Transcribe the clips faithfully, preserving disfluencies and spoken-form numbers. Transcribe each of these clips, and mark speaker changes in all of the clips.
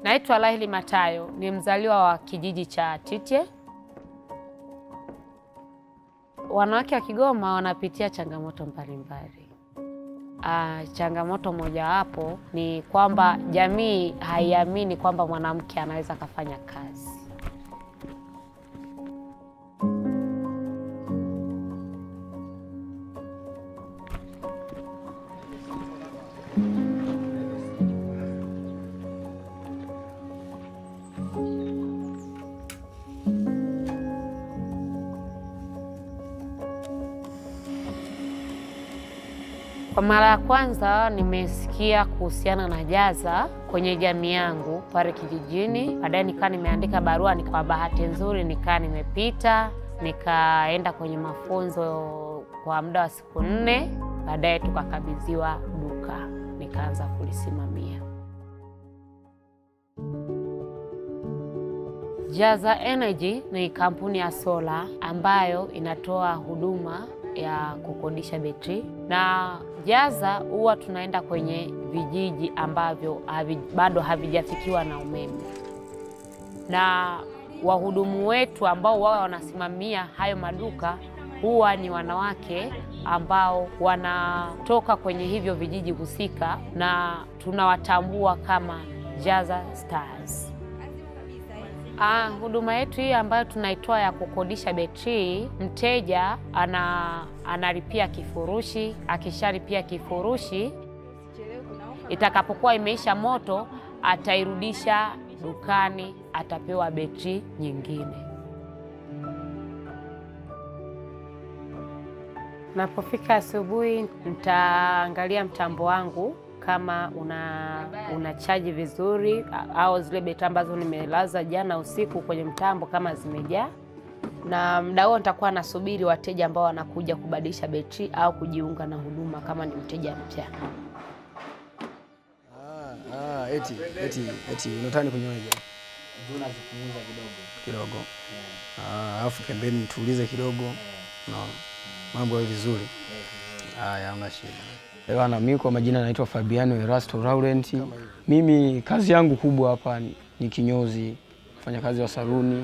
Speaker 1: Naitwa Raheli Matayo, ni mzaliwa wa kijiji cha Titye. Wanawake wa Kigoma wanapitia changamoto mbalimbali. Ah, changamoto moja wapo ni kwamba jamii haiamini kwamba mwanamke anaweza kufanya kazi. Kwa mara ya kwanza nimesikia kuhusiana na Jaza kwenye jamii yangu pale kijijini. Baadaye nikaa nimeandika barua, ni kwa bahati nzuri nikaa nimepita, nikaenda kwenye mafunzo kwa muda wa siku nne. Baadaye tukakabidhiwa duka, nikaanza kulisimamia. Jaza Energy ni kampuni ya sola ambayo inatoa huduma ya kukodisha betri, na Jaza huwa tunaenda kwenye vijiji ambavyo havi, bado havijafikiwa na umeme, na wahudumu wetu ambao wao wanasimamia hayo maduka huwa ni wanawake ambao wanatoka kwenye hivyo vijiji husika, na tunawatambua kama Jaza Stars. Ah, huduma yetu hii ambayo tunaitoa ya kukodisha betri, mteja ana analipia kifurushi, akishalipia kifurushi, itakapokuwa imeisha moto atairudisha dukani, atapewa betri nyingine. Napofika asubuhi nitaangalia mtambo wangu kama una una chaji vizuri, au zile betri ambazo nimelaza jana usiku kwenye mtambo kama zimejaa. Na muda huo nitakuwa nasubiri wateja ambao wanakuja kubadilisha betri au kujiunga na huduma kama ni mteja mpya.
Speaker 2: Ah, ah, eti eti eti unataka kunyoaje?
Speaker 3: Ndio nazipunguza kidogo.
Speaker 2: Kidogo. Yeah. Ah, alafu pembeni tuulize kidogo. Yeah. Naona. Mambo yawe vizuri. Haya, yeah, una shida. Ewana, mimi kwa majina naitwa Fabian wa restaurant. Mimi kazi yangu kubwa hapa ni, ni kinyozi, nafanya kazi wa saluni.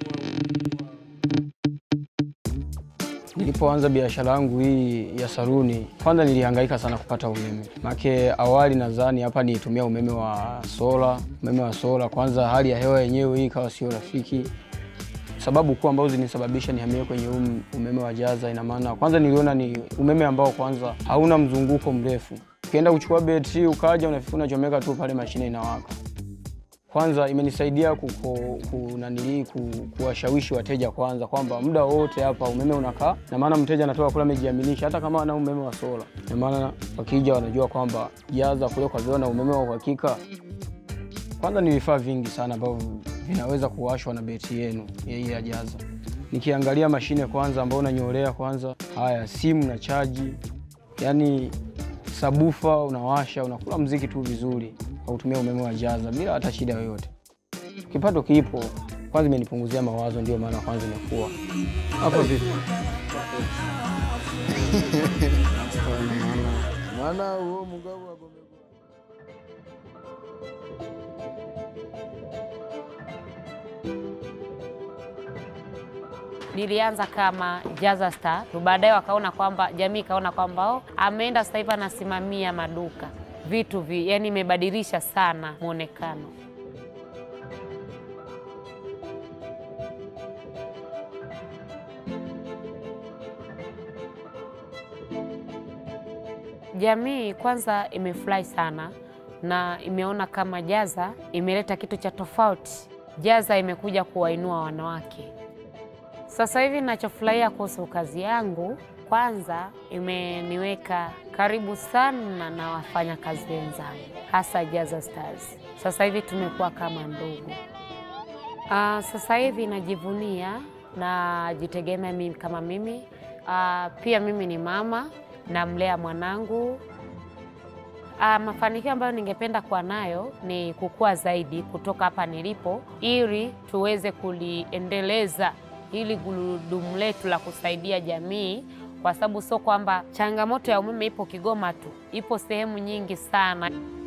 Speaker 2: Nilipoanza biashara yangu hii ya saluni, kwanza nilihangaika sana kupata umeme. Maana awali nadhani hapa nitumia umeme wa sola, umeme wa sola. Kwanza hali ya hewa yenyewe hii ikawa sio rafiki. Sababu kuu ambazo zinisababisha nihamie kwenye um, umeme wa Jaza, ina maana kwanza niliona ni umeme ambao kwanza hauna mzunguko mrefu. Ukienda kuchukua betri ukaja unafika unachomeka tu pale mashine inawaka. Kwanza imenisaidia kuko kunanili kuwashawishi wateja kwanza kwamba muda wote hapa umeme unakaa, na maana mteja anatoka kula amejiaminisha hata kama ana umeme wa sola. Na maana wakija wanajua kwamba Jaza kule kwa viona umeme wa uhakika. Kwanza ni vifaa vingi sana ambavyo vinaweza kuwashwa na betri yenu hii ya Jaza. Nikiangalia mashine kwanza ambayo unanyolea kwanza, haya simu na chaji, yani sabufa unawasha, unakula muziki tu vizuri kwa kutumia umeme wa Jaza bila hata shida yoyote. Kipato kipo, kwanza imenipunguzia mawazo, ndio maana kwanza nimekuwa. Hapo vipi?
Speaker 3: Maana huo mugabo hapo.
Speaker 1: Nilianza kama Jaza Star, baadaye wakaona kwamba jamii kaona kwamba ameenda sasa hivi anasimamia maduka. Vitu vi, yani imebadilisha sana muonekano. Jamii kwanza imefurahi sana na imeona kama Jaza imeleta kitu cha tofauti. Jaza imekuja kuwainua wanawake. Sasa hivi ninachofurahia kuhusu kazi yangu, kwanza imeniweka karibu sana na wafanya kazi wenzangu, hasa Jaza Stars. Sasa hivi tumekuwa kama ndugu. Uh, sasa hivi najivunia na jitegemea mimi kama mimi. Uh, pia mimi ni mama na mlea mwanangu. Uh, mafanikio ambayo ningependa kuwa nayo ni kukua zaidi kutoka hapa nilipo, ili tuweze kuliendeleza hili gurudumu letu la kusaidia jamii, kwa sababu sio kwamba changamoto ya umeme ipo Kigoma tu, ipo sehemu nyingi sana.